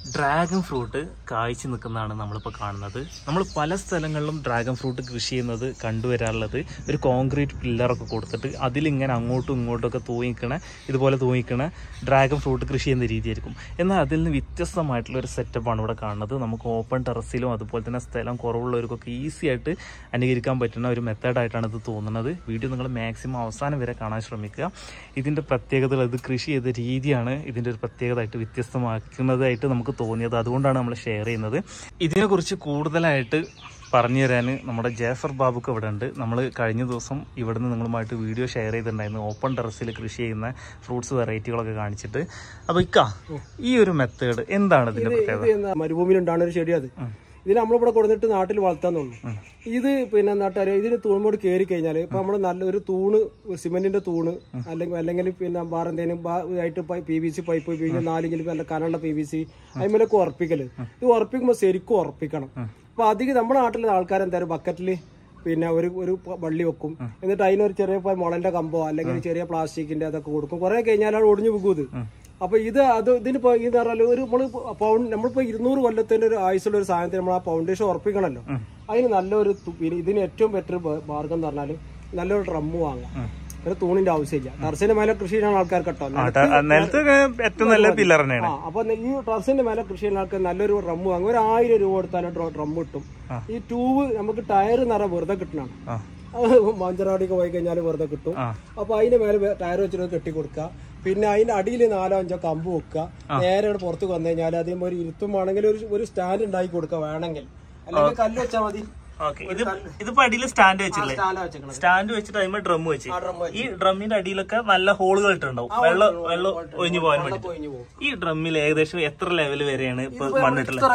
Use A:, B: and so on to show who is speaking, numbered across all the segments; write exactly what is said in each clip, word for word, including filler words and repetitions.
A: Dragon fruit കായ്ച്ചു നിൽക്കുന്നതാണ് നമ്മളിപ്പോൾ കാണുന്നത്. നമ്മൾ പല സ്ഥലങ്ങളിലും ഡ്രാഗൺ ഫ്രൂട്ട് കൃഷി ചെയ്യുന്നത് കണ്ടുവരാറുള്ളത് ഒരു കോൺക്രീറ്റ് പില്ലറൊക്കെ കൊടുത്തിട്ട് അതിലിങ്ങനെ അങ്ങോട്ടും ഇങ്ങോട്ടൊക്കെ തൂങ്ങിക്കണ ഇതുപോലെ തൂങ്ങിക്കണ ഡ്രാഗൺ ഫ്രൂട്ട് കൃഷി ചെയ്യുന്ന രീതിയായിരിക്കും. എന്നാൽ അതിൽ നിന്ന് വ്യത്യസ്തമായിട്ടുള്ള ഒരു സെറ്റപ്പാണ് ഇവിടെ കാണുന്നത്. നമുക്ക് ഓപ്പൺ ടെറസിലും അതുപോലെ തന്നെ സ്ഥലം കുറവുള്ളവർക്കൊക്കെ ഈസി ആയിട്ട് അനുകരിക്കാൻ പറ്റുന്ന ഒരു മെത്തേഡായിട്ടാണ് ഇത് തോന്നുന്നത്. വീഡിയോ നിങ്ങൾ മാക്സിമം അവസാനം വരെ കാണാൻ ശ്രമിക്കുക. ഇതിൻ്റെ പ്രത്യേകതകൾ, ഇത് കൃഷി ചെയ്ത രീതിയാണ് ഇതിൻ്റെ ഒരു പ്രത്യേകതയായിട്ട് വ്യത്യസ്തമാക്കുന്നതായിട്ട് നമുക്ക് തോന്നിയത്. അതുകൊണ്ടാണ് നമ്മൾ ഷെയർ ചെയ്യുന്നത്. ഇതിനെക്കുറിച്ച് കൂടുതലായിട്ട് പറഞ്ഞു തരാൻ നമ്മുടെ ജാഫർ ബാബുക്ക് ഇവിടെ ഉണ്ട്. നമ്മൾ കഴിഞ്ഞ ദിവസം ഇവിടുന്ന് നിങ്ങളുമായിട്ട് വീഡിയോ ഷെയർ ചെയ്തിട്ടുണ്ടായിരുന്നു, ഓപ്പൺ ടെറസിൽ കൃഷി ചെയ്യുന്ന ഫ്രൂട്ട്സ് വെറൈറ്റികളൊക്കെ കാണിച്ചിട്ട്. അപ്പോൾ ഇക്ക, ഈ ഒരു മെത്തേഡ് എന്താണ് ഇതിന്റെ പ്രത്യേകത?
B: മരുഭൂമിയിലുണ്ടാണ് ഒരു ചെടി. അത് ഇതിന് നമ്മളിവിടെ കൊടുത്തിട്ട് നാട്ടിൽ വളർത്താന്നുള്ളൂ. ഇത് പിന്നെ നാട്ടുകാർ ഇതിന് തൂണോട് കയറി കഴിഞ്ഞാൽ ഇപ്പൊ നമ്മള് നല്ലൊരു തൂണ്, സിമെന്റിന്റെ തൂണ് അല്ലെങ്കിൽ അല്ലെങ്കിൽ പിന്നെ വേറെ എന്തെങ്കിലും ആയിട്ട് പി വി സി പൈപ്പ് ഉപയോഗിക്കുന്ന നാലെങ്കിലും നല്ല കനുള്ള പി വി സി അതിമേലൊക്കെ ഉറപ്പിക്കല്. ഇത് ഉറപ്പിക്കുമ്പോൾ ശരിക്കും ഉറപ്പിക്കണം. അപ്പൊ അധികം നമ്മുടെ നാട്ടിലെ ആൾക്കാർ എന്തായാലും ബക്കറ്റില് പിന്നെ ഒരു ഒരു വള്ളി വെക്കും, എന്നിട്ട് അതിനൊരു ചെറിയ മുളന്റെ കമ്പോ അല്ലെങ്കിൽ ചെറിയ പ്ലാസ്റ്റിക്കിന്റെ അതൊക്കെ കൊടുക്കും. കുറെ കഴിഞ്ഞാലാണ് ഒടിഞ്ഞു പോകും ഇത്. അപ്പൊ ഇത് അത് ഇതിനിപ്പോ ഇത് പറഞ്ഞാൽ ഒരു നമ്മള് പൗണ്ട് നമ്മളിപ്പോ ഇരുന്നൂറ് കൊല്ലത്തിന്റെ ഒരു ആയുസുള്ള ഒരു സാധനത്തിന് നമ്മൾ ആ ഫൗണ്ടേഷൻ ഉറപ്പിക്കണല്ലോ. അതിന് നല്ലൊരു പിന്നെ ഇതിന് ഏറ്റവും ബെറ്റർ മാർഗം എന്ന് പറഞ്ഞാൽ നല്ലൊരു ഡ്രമ്മ് വാങ്ങാം. ഒരു തൂണിന്റെ ആവശ്യമില്ല. ടെറസിന്റെ മേലെ കൃഷി ചെയ്യുന്ന ആൾക്കാർ കേട്ടോ, അപ്പൊ ഈ ടെറസിന്റെ മേലെ കൃഷി ചെയ്യുന്ന ആൾക്കാർ നല്ലൊരു ഡ്രമ്മ് വാങ്ങും. ഒരു ആയിരം രൂപ കൊടുത്താലും ഡ്രമ്മ് കിട്ടും. ഈ ട്യൂബ് നമുക്ക് ടയർ നിറ വെറുതെ കിട്ടണം. മഞ്ചറാടിക്ക് പോയി കഴിഞ്ഞാൽ വെറുതെ കിട്ടും. അപ്പൊ അതിന്റെ മേലെ ടയർ വെച്ചിട്ട് കെട്ടി കൊടുക്കുക. പിന്നെ അതിന്റെ അടിയിൽ നാലോ അഞ്ചോ കമ്പ് വെക്കുക. നേരെ പുറത്ത് വന്നു കഴിഞ്ഞാൽ അതിന് ഒരു ഇരുത്തും ആണെങ്കിൽ ഒരു സ്റ്റാൻഡ് ഉണ്ടാക്കി കൊടുക്കുക വേണമെങ്കിൽ, അല്ലെങ്കിൽ കല്ല് വെച്ചാൽ മതി.
A: ഇതിപ്പോ അടിയിൽ സ്റ്റാൻഡ് വെച്ചില്ലേ? സ്റ്റാൻഡ് വെച്ചിട്ട് അതിന് ഡ്രം വെച്ച് ഈ ഡ്രമ്മിന്റെ അടിയിലൊക്കെ നല്ല ഹോളുകൾ ഇട്ടുണ്ടാവും, വെള്ളം വെള്ളം ഒഴിഞ്ഞു പോകാൻ വേണ്ടി. ഈ ഡ്രമ്മിൽ ഏകദേശം എത്ര ലെവൽ വരെയാണ് ഇപ്പൊ മണ്ണിട്ടുള്ളത്?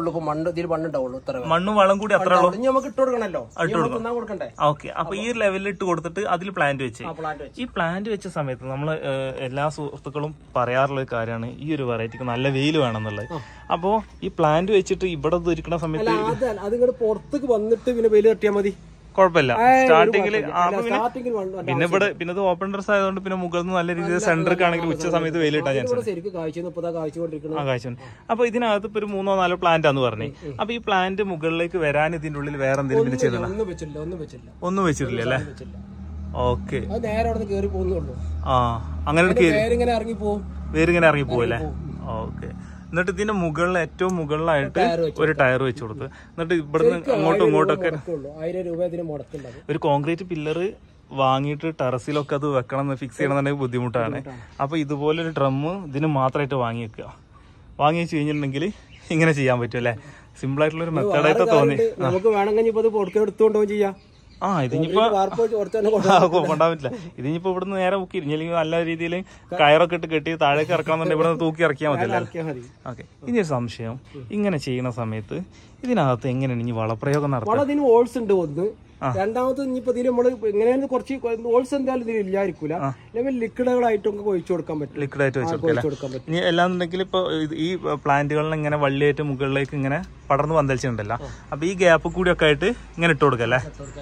A: മണ്ണും വളം കൂടി അത്ര
B: നമുക്ക് ഇട്ട് കൊടുക്കണല്ലോ, കൊടുക്കണ്ടേ?
A: ഓക്കെ. അപ്പൊ ഈ ലെവലിൽ ഇട്ട് കൊടുത്തിട്ട് അതിൽ പ്ലാന്റ് വെച്ച് ഈ പ്ലാന്റ് വെച്ച സമയത്ത് നമ്മള് എല്ലാ സുഹൃത്തുക്കളും പറയാറുള്ള ഒരു കാര്യമാണ് ഈ ഒരു വെറൈറ്റിക്ക് നല്ല വെയിൽ വേണമെന്നുള്ളത്. അപ്പോ ഈ പ്ലാന്റ് വെച്ചിട്ട് ഇവിടെ ഇരിക്കുന്ന സമയത്ത്
B: അതിങ്ങോട്ട് പുറത്തേക്ക് വന്നിട്ട് പിന്നെ വെയിൽ തട്ടിയാൽ മതി,
A: കുഴപ്പമില്ല. സ്റ്റാർട്ടിങ്ങില് പിന്നെ ഇവിടെ പിന്നെ ഇത് ഓപ്പൺ ഡ്രസ് ആയതുകൊണ്ട് പിന്നെ മുകളിൽ നിന്ന് നല്ല രീതിയിൽ സെന്റർക്ക് ആണെങ്കിൽ ഉച്ച സമയത്ത് വെയിലിട്ടാൻ ചാൻസ്. ആ കാഴ്ച. അപ്പൊ ഇതിനകത്ത് ഇപ്പൊ ഒരു മൂന്നോ നാലോ പ്ലാന്റ് ആന്ന് പറഞ്ഞു. അപ്പൊ ഈ പ്ലാന്റ് മുകളിലേക്ക് വരാൻ ഇതിന്റെ ഉള്ളിൽ വേറെ എന്തെങ്കിലും ചെയ്തില്ല? ഒന്നും വെച്ചിട്ടില്ല അല്ലേ? ഓക്കെ. ആ അങ്ങനെ വേരിങ്ങനെ ഇറങ്ങി പോകും അല്ലേ? ഓക്കെ. എന്നിട്ട് ഇതിന്റെ മുകളിൽ ഏറ്റവും മുകളിലായിട്ട് ഒരു ടയർ വെച്ച് കൊടുത്ത് എന്നിട്ട് ഇവിടുന്ന് അങ്ങോട്ടും ഇങ്ങോട്ടൊക്കെ ഒരു കോൺക്രീറ്റ് പില്ലറ് വാങ്ങിയിട്ട് ടെറസിലൊക്കെ അത് വെക്കണം എന്ന് ഫിക്സ് ചെയ്യണമെന്നുണ്ടെങ്കിൽ ബുദ്ധിമുട്ടാണ്. അപ്പൊ ഇതുപോലെ ഒരു ഡ്രമ്മ് ഇതിന് മാത്രമായിട്ട് വാങ്ങി വെക്കുക. വാങ്ങി വെച്ച് കഴിഞ്ഞിട്ടുണ്ടെങ്കിൽ ഇങ്ങനെ ചെയ്യാൻ പറ്റും അല്ലെ? സിമ്പിൾ ആയിട്ടുള്ള ഒരു മെത്തേഡായിട്ട് തോന്നി.
B: നമുക്ക് വേണമെങ്കിൽ എടുത്തുകൊണ്ടോ ചെയ്യാം.
A: ആ ഇതിനിപ്പോ കൊണ്ടാൻ പറ്റില്ല. ഇതിനിപ്പോ ഇവിടുന്ന് നേരെ മുക്കി ഇല്ലെങ്കിൽ നല്ല രീതിയിൽ കയറൊക്കെ ഇട്ട് കെട്ടി താഴേക്ക് ഇറക്കണമെന്നുണ്ടെങ്കിൽ ഇവിടെ തൂക്കി ഇറക്കിയാൽ മതിയല്ലേ? ഓക്കെ. ഇനി ഒരു സംശയം, ഇങ്ങനെ ചെയ്യുന്ന സമയത്ത് ഇതിനകത്ത് എങ്ങനെയാണ് ഇനി വളപ്രയോഗം നടത്തുന്നത്?
B: ഹോൾസ് ഉണ്ട് ഒന്ന്. രണ്ടാമത് ഇനിയിപ്പോ ഇതിൽ നമ്മള് എങ്ങനെയാണ് കുറച്ച് ഹോൾസ് എന്തായാലും ഇതിൽ ഇല്ലായിരിക്കൂല. ലിക്വിഡുകളായിട്ടൊക്കെ ഒഴിച്ചു കൊടുക്കാൻ പറ്റും.
A: ലിക്വിഡായിട്ട് വെച്ചു ഇനി എല്ലാന്നുണ്ടെങ്കിൽ ഇപ്പൊ ഈ പ്ലാന്റുകളിൽ ഇങ്ങനെ വള്ളിയായിട്ട് മുകളിലേക്ക് ഇങ്ങനെ പടർന്ന് പന്തലിച്ചിട്ടുണ്ടല്ലോ. അപ്പൊ ഈ ഗ്യാപ്പ് കൂടി ഒക്കെ ആയിട്ട് ഇങ്ങനെ ഇട്ട് കൊടുക്കല്ലേ?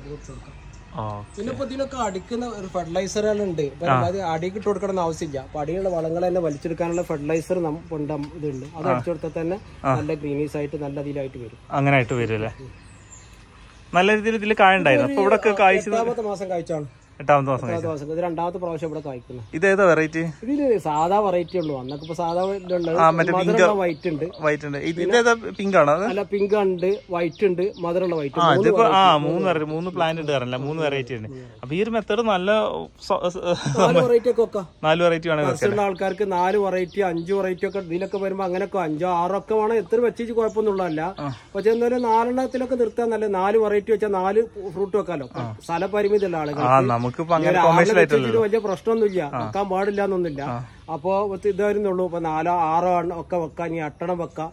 B: പിന്നെ ഇപ്പൊ ഇതിനൊക്കെ അടിക്കുന്ന ഒരു ഫെർട്ടിലൈസറുകളുണ്ട്. അത് അടിക്ക് ഇട്ട് കൊടുക്കണം ആവശ്യമില്ല. അപ്പൊ അടിയുള്ള വളങ്ങൾ തന്നെ വലിച്ചെടുക്കാനുള്ള ഫെർട്ടിലൈസർ ഇതുണ്ട്. അത് അടിച്ചു കൊടുത്താൽ തന്നെ നല്ല ഗ്രീനീസ് ആയിട്ട് നല്ല ഇതിലായിട്ട് വരും.
A: അങ്ങനെ ആയിട്ട് വരും അല്ലേ? നല്ല രീതിയിൽ ഇതിൽ കായ ഉണ്ടായിരുന്നു. അപ്പൊ ഇവിടെ
B: എട്ടാമത്തെ മാസം കായ്ച്ചാണ്.
A: എട്ടാമത്തെ മാസം
B: ഇത് രണ്ടാമത്തെ പ്രാവശ്യം ഇവിടെ കായ്ക്കുന്നു.
A: ഇതേതാ വെറൈറ്റി?
B: ഇതില് സാധാ വെറൈറ്റി ഉള്ളൂ. അന്നൊക്കെ ഇപ്പൊ സാധാ വൈറ്റ് ഉണ്ട്.
A: വൈറ്റ് ഉണ്ട്. ഇതേതാ പിങ്ക് ആണോ?
B: അല്ല, പിങ്ക് ഉണ്ട്, വൈറ്റ് ഉണ്ട്, മധുരമുള്ള വൈറ്റ്.
A: ആ മൂന്ന് വെറൈറ്റി മൂന്ന് പ്ലാന്റ് ഉണ്ട് പറഞ്ഞില്ല, മൂന്ന് വെറൈറ്റി ഉണ്ട്. അപ്പൊ ഈ ഒരു മെത്തേഡ് നല്ല
B: നാല് വെറൈറ്റി ഒക്കെ വെക്കാം.
A: നാല് വെറൈറ്റി വേണം
B: ആൾക്കാർക്ക്. നാല് വെറൈറ്റി അഞ്ചു വെറൈറ്റി ഒക്കെ ഇതിലൊക്കെ വരുമ്പോ അങ്ങനെയൊക്കെ അഞ്ചോ ആറോ ഒക്കെ വേണം. എത്ര വെച്ചു കുഴപ്പമൊന്നുമുള്ളതല്ല. പക്ഷെ എന്നാലും നാലെണ്ണത്തിലൊക്കെ നിർത്താൻ നല്ല നാല് വെറൈറ്റി വെച്ചാൽ നാല് ഫ്രൂട്ട് വെക്കാലോ. സ്ഥലപരിമിതി ഉള്ള ആളുകൾ വലിയ പ്രശ്നമൊന്നുമില്ല, വെക്കാൻ പാടില്ല എന്നൊന്നുമില്ല. അപ്പൊ ഇതായിരുന്നുള്ളൂ. ഇപ്പൊ നാലോ ആറോ ഒക്കെ വെക്കാം, ഇനി എട്ടെണ്ണം വെക്കാം.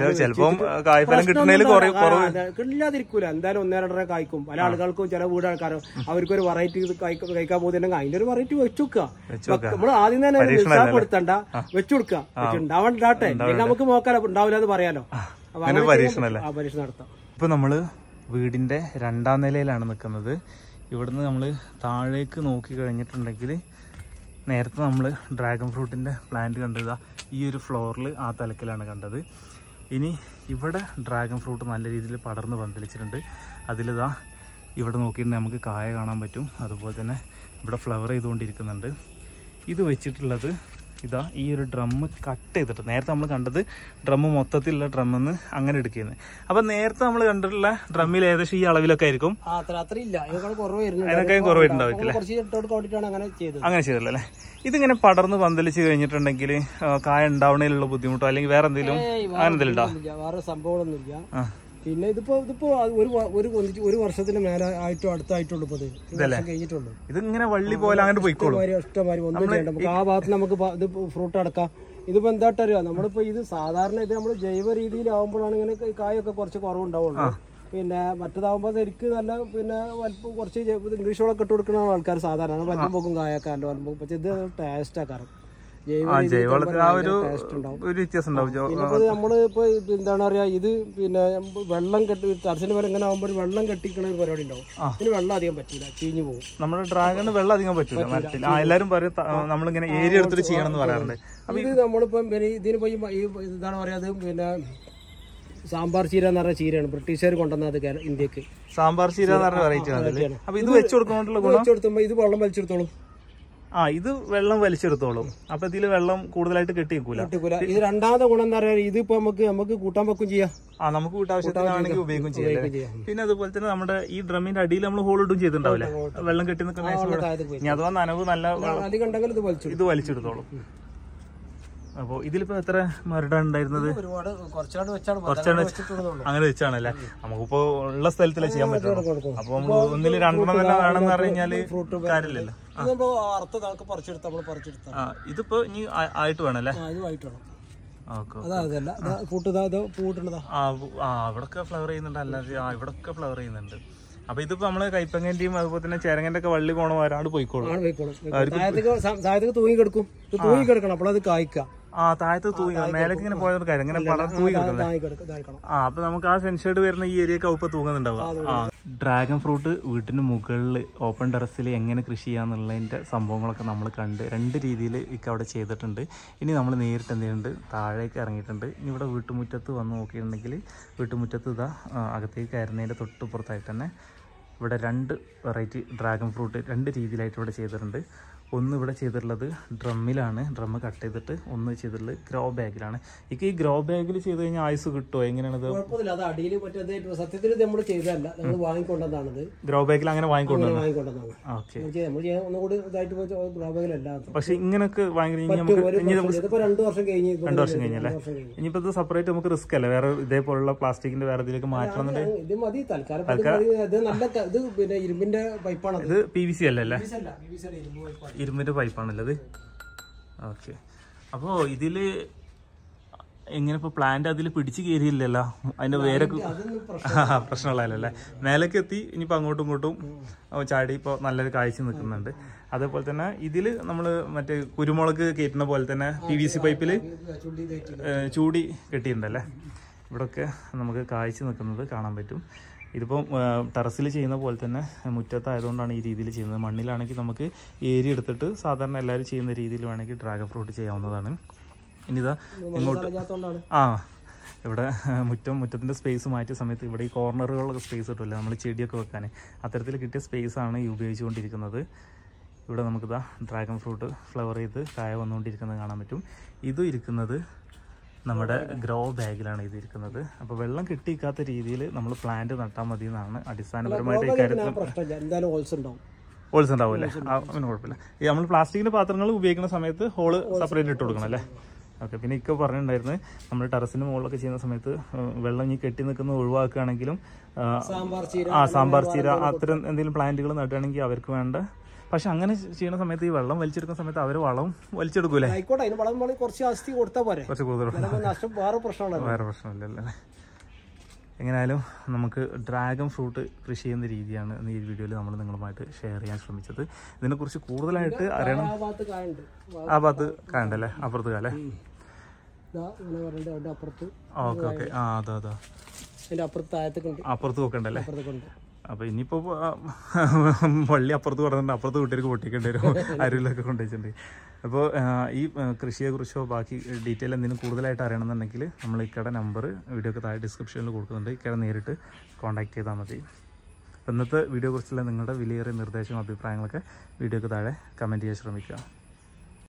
B: കിട്ടില്ലാതിരിക്കൂല. എന്തായാലും ഒന്നേ രണ്ടര കായ്ക്കും. പല ആളുകൾക്കും ചില വീട് ആൾക്കാരോ അവർക്കൊരു വെറൈറ്റി കഴിക്കാൻ പോകുന്നുണ്ടെങ്കിൽ അതിന്റെ ഒരു വെറൈറ്റി വെച്ചു വെക്കുക. നമ്മള് ആദ്യം തന്നെ നിരുത്സാഹപ്പെടുത്തണ്ട, വെച്ചു കൊടുക്കുക. ഉണ്ടാവണ്ടാട്ടെ, നമുക്ക് നോക്കാലോ, ഉണ്ടാവില്ല എന്ന് പറയാലോ. പരീക്ഷണം നടത്താം.
A: ഇപ്പൊ നമ്മള് വീടിന്റെ രണ്ടാം നിലയിലാണ് നിൽക്കുന്നത്. ഇവിടുന്ന് നമ്മൾ താഴേക്ക് നോക്കി കഴിഞ്ഞിട്ടുണ്ടെങ്കിൽ നേരത്തെ നമ്മൾ ഡ്രാഗൺ ഫ്രൂട്ടിൻ്റെ പ്ലാന്റ് കണ്ടതാ ഈ ഒരു ഫ്ലോറിൽ ആ തലക്കിലാണ് കണ്ടത്. ഇനി ഇവിടെ ഡ്രാഗൺ ഫ്രൂട്ട് നല്ല രീതിയിൽ പടർന്ന് പന്തലിച്ചിട്ടുണ്ട്. അതിലിതാ ഇവിടെ നോക്കിയിട്ട് നമുക്ക് കായ കാണാൻ പറ്റും. അതുപോലെ തന്നെ ഇവിടെ ഫ്ലവർ ചെയ്തുകൊണ്ടിരിക്കുന്നുണ്ട്. ഇത് വെച്ചിട്ടുള്ളത് ഇതാ ഈ ഒരു ഡ്രമ്മ് കട്ട് ചെയ്തിട്ട്, നേരത്തെ നമ്മൾ കണ്ടത് ഡ്രമ്മ് മൊത്തത്തിലുള്ള ഡ്രമ്മെന്ന് അങ്ങനെ എടുക്കുന്നത്. അപ്പം നേരത്തെ നമ്മൾ കണ്ടിട്ടുള്ള ഡ്രമ്മിൽ ഏകദേശം ഈ അളവിലൊക്കെ ആയിരിക്കും, അതിനൊക്കെ കുറവായിട്ടുണ്ടാവില്ല. അങ്ങനെ ചെയ്തല്ലേ. ഇതിങ്ങനെ പടർന്ന് പന്തലിച്ച് കഴിഞ്ഞിട്ടുണ്ടെങ്കിൽ കായ ഉണ്ടാവണേലുള്ള ബുദ്ധിമുട്ടോ അല്ലെങ്കിൽ വേറെ എന്തെങ്കിലും അങ്ങനെ എന്തെങ്കിലും ഉണ്ടാവും?
B: വേറെ സംഭവങ്ങളൊന്നുമില്ല. പിന്നെ ഇതിപ്പോ ഇതിപ്പോ ഒരു ഒരു ഒരു വർഷത്തിന് മേലെ ആയിട്ടോ അടുത്തായിട്ടുള്ളൂ. ഇപ്പൊ കഴിഞ്ഞിട്ടുള്ളൂ.
A: ഇതിങ്ങനെ വള്ളി പോലെ അങ്ങനെ പോയിക്കോളും.
B: ഇഷ്ടമാതിരി ഒന്നും ചെയ്യണ്ട. നമുക്ക് ആ ഭാഗത്ത് നമുക്ക് ഇത് ഫ്രൂട്ട് അടക്കാം. ഇതിപ്പോ എന്തായിട്ടറിയാ, നമ്മളിപ്പോ ഇത് സാധാരണ ഇത് നമ്മൾ ജൈവ രീതിയിലാവുമ്പോഴാണ് ഇങ്ങനെ കായൊക്കെ കുറച്ച് കുറവുണ്ടാവുള്ളൂ. പിന്നെ മറ്റേതാവുമ്പോ ശരിക്ക് നല്ല പിന്നെ വലുപ്പം കുറച്ച് ഇംഗ്ലീഷ് വളമൊക്കെ ഇട്ട് കൊടുക്കുന്ന ആൾക്കാർ സാധാരണ വലുപ്പം പോക്കും കായൊക്കെ അല്ല വലുപ്പം. പക്ഷെ ഇത് ടേസ്റ്റ് ആക്കാറ് നമ്മള് ഇപ്പൊ എന്താണ് പറയാ, ഇത് പിന്നെ വെള്ളം കെട്ടി ടർച്ചിന് പോലെ ഇങ്ങനെ ആകുമ്പോൾ വെള്ളം കെട്ടിക്കണ ഒരു പരിപാടി ഉണ്ടാവും. ഇതിന് വെള്ളം അധികം പറ്റില്ല, ചീഞ്ഞു പോകും.
A: നമ്മുടെ ഡ്രാഗണ് വെള്ളം അധികം പറ്റില്ല. എല്ലാരും പറയും നമ്മളിങ്ങനെ ഏരിയ എടുത്തിട്ട് ചെയ്യണം എന്ന് പറയാറുണ്ട്.
B: അപ്പൊ ഇത് നമ്മളിപ്പം ഇതിനിപ്പോ ഈ എന്താണ് പറയാ, പിന്നെ സാമ്പാർ ചീര എന്ന് പറഞ്ഞ ചീരയാണ് ബ്രിട്ടീഷുകാർ കൊണ്ടുവന്നത് ഇന്ത്യക്ക്.
A: സാമ്പാർ ചീര എന്ന് പറഞ്ഞ വെറൈറ്റി. അപ്പൊ ഇത് വെച്ച് കൊടുക്കുമ്പോ
B: ഇത് വെള്ളം വലിച്ചെടുത്തോളും.
A: ആ ഇത് വെള്ളം വലിച്ചെടുത്തോളും. അപ്പൊ ഇതില് വെള്ളം കൂടുതലായിട്ട് കെട്ടി വെക്കൂല.
B: ഇത് രണ്ടാമത്തെ ഗുണം എന്താ പറയാ, ഇതിപ്പോ നമുക്ക് നമുക്ക് കൂട്ടാൻ വെക്കും ചെയ്യാം.
A: ആ നമുക്ക് വീട്ടാവശ്യത്തിനാണെങ്കിൽ ഉപയോഗിക്കും ചെയ്യാം. പിന്നെ അതുപോലെ തന്നെ നമ്മുടെ ഈ ഡ്രമ്മിന്റെ അടിയിൽ നമ്മൾ ഹോൾ ഇടും ചെയ്തിട്ടുണ്ടാവില്ലേ, വെള്ളം കെട്ടി നിൽക്കുന്ന. ഇനി അഥവാ നനവ് നല്ല ഇത് വലിച്ചെടുത്തോളും. അപ്പൊ ഇതിലിപ്പോ എത്ര മരടാണ് ഉണ്ടായിരുന്നത്? അങ്ങനെ വെച്ചാണല്ലേ. നമുക്കിപ്പോ ഉള്ള സ്ഥലത്തിലേ ചെയ്യാൻ പറ്റുള്ളൂ. അപ്പൊ നമ്മൾ ഒന്നില് രണ്ടെണ്ണം തന്നെ വേണമെന്ന് പറഞ്ഞു കഴിഞ്ഞാല് കാര്യമില്ലല്ലോ. ഇതിപ്പോ ഇനി ആയിട്ട് വേണല്ലേ. ഇവിടൊക്കെ ഫ്ലവർ ചെയ്യുന്നുണ്ട്. അല്ലാതെ ആ ഇവിടൊക്കെ ഫ്ലവർ ചെയ്യുന്നുണ്ട്. അപ്പൊ ഇതിപ്പോ നമ്മള് കൈപ്പങ്ങന്റെയും അതുപോലെ തന്നെ ചേരങ്ങന്റെ ഒക്കെ വള്ളി പോണ വരാണ്ട് പോയിക്കോളും.
B: തൂങ്ങി കിടക്കും, തൂങ്ങി കിടക്കണം. അപ്പോൾ അത് കായ്ക്കാം.
A: ആ താഴത്ത് തൂങ്ങി മേലേക്ക് ഇങ്ങനെ പോയത് കാര്യം ഇങ്ങനെ പടർ തൂങ്ങി കിടക്കുന്നത്. ആ അപ്പൊ നമുക്ക് ആ സെൻഷേഡ് വരുന്ന ഈ ഏരിയ ഒക്കെ ഇപ്പൊ തൂങ്ങുന്നുണ്ടാവുക. ആ ഡ്രാഗൺ ഫ്രൂട്ട് വീട്ടിന് മുകളിൽ ഓപ്പൺ ടെറസിൽ എങ്ങനെ കൃഷി ചെയ്യാന്നുള്ളതിന്റെ സംഭവങ്ങളൊക്കെ നമ്മൾ കണ്ട് രണ്ട് രീതിയിൽ ഇക്ക അവിടെ ചെയ്തിട്ടുണ്ട്. ഇനി നമ്മൾ നേരിട്ട് എന്ത് ചെയ്യുന്നുണ്ട്, താഴേക്ക് ഇറങ്ങിയിട്ടുണ്ട്. ഇനി ഇവിടെ വീട്ടുമുറ്റത്ത് വന്ന് നോക്കിയിട്ടുണ്ടെങ്കിൽ വീട്ടുമുറ്റത്ത് ഇതാ അകത്തേക്ക് കയറുന്നതിന്റെ തൊട്ടുപുറത്തായിട്ട് തന്നെ ഇവിടെ രണ്ട് വെറൈറ്റി ഡ്രാഗൺ ഫ്രൂട്ട് രണ്ട് രീതിയിലായിട്ട് ഇവിടെ ചെയ്തിട്ടുണ്ട്. ഒന്ന് ഇവിടെ ചെയ്തിട്ടുള്ളത് ഡ്രമ്മിലാണ്, ഡ്രമ്മ് കട്ട് ചെയ്തിട്ട്. ഒന്ന് ചെയ്തിട്ടുള്ളത് ഗ്രോ ബാഗിലാണ്. ഇക്ക ഈ ഗ്രോ ബാഗിൽ ചെയ്ത് കഴിഞ്ഞാൽ ആയുസ് കിട്ടുമോ? എങ്ങനെയാണത്?
B: സത്യത്തിൽ നമ്മൾ ചെയ്തതല്ല, നമ്മൾ വാങ്ങിക്കൊണ്ടതാണത്.
A: ഗ്രോ ബാഗിൽ അങ്ങനെ വാങ്ങിക്കൊണ്ടതാണ്. പക്ഷെ ഇങ്ങനൊക്കെ
B: രണ്ടു വർഷം കഴിഞ്ഞ്
A: രണ്ടു വർഷം കഴിഞ്ഞല്ലേ. ഇനിയിപ്പോ ഇത് സെപ്പറേറ്റ് നമുക്ക് റിസ്ക് അല്ലേ, വേറെ ഇതേപോലുള്ള പ്ലാസ്റ്റിക്കിന്റെ വേറെ ഇതിലേക്ക് മാറ്റണമെന്നുണ്ട്.
B: ഇത് മതി തൽക്കാലം. ഇത് പിന്നെ ഇരുമ്പിന്റെ പൈപ്പാണ്.
A: ഇത് പി വി സി അല്ലല്ലേ, ഇരുമ്പിന്റെ പൈപ്പാണല്ലത്. ഓക്കെ. അപ്പോ ഇതില് എങ്ങനെ ഇപ്പൊ പ്ലാന്റ് അതിൽ പിടിച്ചു കയറിയില്ലല്ലോ, അതിന്റെ വേരൊക്കെ പ്രശ്നമുള്ളതല്ലേ. മേലേക്ക് എത്തി ഇനിയിപ്പോ അങ്ങോട്ടും ഇങ്ങോട്ടും ചാടി ഇപ്പൊ നല്ലൊരു കാഴ്ച നിൽക്കുന്നുണ്ട്. അതേപോലെ തന്നെ ഇതില് നമ്മള് മറ്റേ കുരുമുളക് കയറ്റുന്ന പോലെ തന്നെ പി വി സി പൈപ്പില് ചൂടി കെട്ടിയിട്ടുണ്ടല്ലേ. ഇവിടൊക്കെ നമുക്ക് കാഴ്ച നിൽക്കുന്നത് കാണാൻ പറ്റും. ഇതിപ്പം ടെറസിൽ ചെയ്യുന്ന പോലെ തന്നെ മുറ്റത്തായതുകൊണ്ടാണ് ഈ രീതിയിൽ ചെയ്യുന്നത്. മണ്ണിലാണെങ്കിൽ നമുക്ക് ഏരി എടുത്തിട്ട് സാധാരണ എല്ലാവരും ചെയ്യുന്ന രീതിയിൽ വേണമെങ്കിൽ ഡ്രാഗൺ ഫ്രൂട്ട് ചെയ്യാവുന്നതാണ്. ഇനിതാ ഇങ്ങോട്ട് ആ ഇവിടെ മുറ്റം മുറ്റത്തിൻ്റെ സ്പേസ് മാറ്റിയ സമയത്ത് ഇവിടെ ഈ കോർണറുകളിലൊക്കെ സ്പേസ് കിട്ടില്ല, നമ്മൾ ചെടിയൊക്കെ വെക്കാൻ. അത്തരത്തിൽ കിട്ടിയ സ്പേസാണ് ഈ ഉപയോഗിച്ചുകൊണ്ടിരിക്കുന്നത്. ഇവിടെ നമുക്കിതാ ഡ്രാഗൺ ഫ്രൂട്ട് ഫ്ലവർ ചെയ്ത് കായ വന്നുകൊണ്ടിരിക്കുന്നത് കാണാൻ പറ്റും. ഇതും ഇരിക്കുന്നത് നമ്മുടെ ഗ്രോ ബാഗിലാണ് ഇത് ഇരിക്കുന്നത്. അപ്പോൾ വെള്ളം കിട്ടിക്കാത്ത രീതിയിൽ നമ്മൾ പ്ലാന്റ് നട്ടാൽ മതി എന്നാണ് അടിസ്ഥാനപരമായിട്ട് ഈ കാര്യത്തിൽ. ഹോൾസ് ഉണ്ടാവില്ലേ? അങ്ങനെ കുഴപ്പമില്ല. ഈ നമ്മൾ പ്ലാസ്റ്റിക്കിന്റെ പാത്രങ്ങൾ ഉപയോഗിക്കുന്ന സമയത്ത് ഹോള് സെപ്പറേറ്റ് ഇട്ട് കൊടുക്കണം അല്ലേ. ഓക്കെ. പിന്നെ ഇക്ക പറഞ്ഞിട്ടുണ്ടായിരുന്നു നമ്മൾ ടെറസിന് മുകളിലൊക്കെ ചെയ്യുന്ന സമയത്ത് വെള്ളം ഈ കെട്ടി നിൽക്കുന്ന ഒഴിവാക്കുകയാണെങ്കിലും ആ സാമ്പാർ ചീര അത്തരം എന്തെങ്കിലും പ്ലാന്റുകൾ നട്ടുകയാണെങ്കിൽ അവർക്ക് വേണ്ട. പക്ഷെ അങ്ങനെ ചെയ്യുന്ന സമയത്ത് ഈ വെള്ളം വലിച്ചെടുക്കുന്ന സമയത്ത് അവർ വളം വലിച്ചെടുക്കൂലേ? കുറച്ച് കൂടുതൽ വേറെ പ്രശ്നമില്ലല്ലേ. എങ്ങനെയായാലും നമുക്ക് ഡ്രാഗൺ ഫ്രൂട്ട് കൃഷി ചെയ്യുന്ന രീതിയാണ് ഈ വീഡിയോയിൽ നമ്മൾ നിങ്ങളുമായിട്ട് ഷെയർ ചെയ്യാൻ ശ്രമിച്ചത്. ഇതിനെക്കുറിച്ച് കൂടുതലായിട്ട് അറിയണം. ആ ഭാഗത്ത് കാണണ്ടല്ലേ, അപ്പുറത്ത് കാലേ. Okay okay. ആ അതാ അതാ അപ്പുറത്ത് നോക്കണ്ടല്ലേ. അപ്പോൾ ഇനിയിപ്പോൾ വള്ളി അപ്പുറത്ത് കൊടുക്കുന്നുണ്ട്, അപ്പുറത്ത് വീട്ടിലേക്ക് പൊട്ടിക്കേണ്ടി വരും, അരുവിലൊക്കെ കൊണ്ടുവച്ചിട്ടുണ്ട്. അപ്പോൾ ഈ കൃഷിയെക്കുറിച്ചോ ബാക്കി ഡീറ്റെയിൽ എന്തെങ്കിലും കൂടുതലായിട്ട് അറിയണമെന്നുണ്ടെങ്കിൽ നമ്മൾ ഇക്കടെ നമ്പർ വീഡിയോക്ക് താഴെ ഡിസ്ക്രിപ്ഷനിൽ കൊടുക്കുന്നുണ്ട്. ഇക്കടെ നേരിട്ട് കോൺടാക്ട് ചെയ്താൽ മതി. അപ്പോൾ ഇന്നത്തെ വീഡിയോയെക്കുറിച്ചുള്ള നിങ്ങളുടെ വിലയേറിയ നിർദ്ദേശവും അഭിപ്രായങ്ങളൊക്കെ വീഡിയോക്ക് താഴെ കമൻറ്റ് ചെയ്യാൻ ശ്രമിക്കുക.